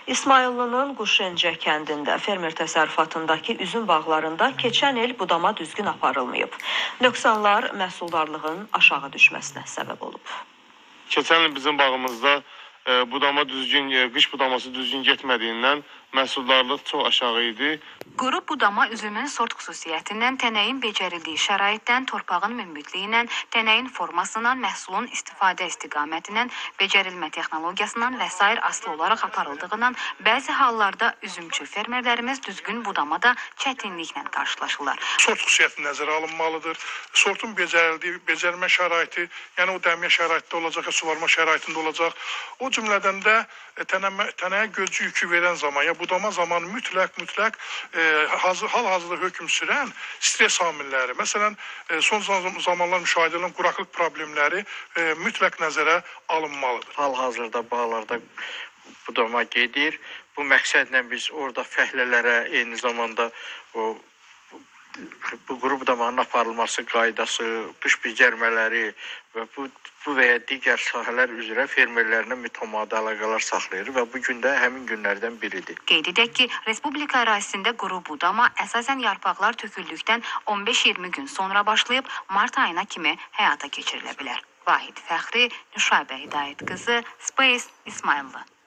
İsmayıllının Quşencə kəndində fermer təsərrüfatındakı üzüm bağlarında keçən il budama düzgün aparılmayıb. Nöqsanlar məhsuldarlığın aşağı düşməsinə səbəb olub. Keçən il bizim bağımızda budama düzgün, qış budaması düzgün getmədiyindən məhsuldarlıq çox aşağı idi. Quru budama üzümün sort xüsusiyyətindən, tənəyin becərildiyi şəraitdən, torpağın münbütlüyündən, tənəyin formasından, məhsulun istifadə istiqamətindən, becərilmə texnologiyasından və s. asılı olaraq aparıldığından bəzi hallarda üzümçü fermerlərimiz düzgün budamada çətinliklə qarşılaşırlar. Sort xüsusiyyəti nəzərə alınmalıdır. Sortun becərilmə şəraiti, yəni o dəmiyə şəraitdə olacaq, suvarma şəraitində olacaq. O cümlədən də tənəyə gözcü yükü verən zaman, ya budama zamanı mütləq hal-hazırda hökm sürən stres amilləri, məsələn, son zamanlar müşahidə edilən quraqlıq problemləri mütləq nəzərə alınmalıdır. Hal-hazırda bağlarda budama gedir. Bu məqsədlə biz orada fəhlələrə, eyni zamanda bu quru budamanın aparılması qaydası, qış becərmələri və bu və ya digər sahələr üzrə fermerlərlə mütəmadi əlaqələr saxlayır və bu gün də həmin günlərdən biridir. Qeyd edək ki, Respublika ərazisində quru budama əsasən yarpaqlar töküldükdən 15-20 gün sonra başlayıb mart ayına kimi həyata keçirilə bilər. Vahid Fəxri, Nüşabə Hidayət qızı, Space, İsmayıllı.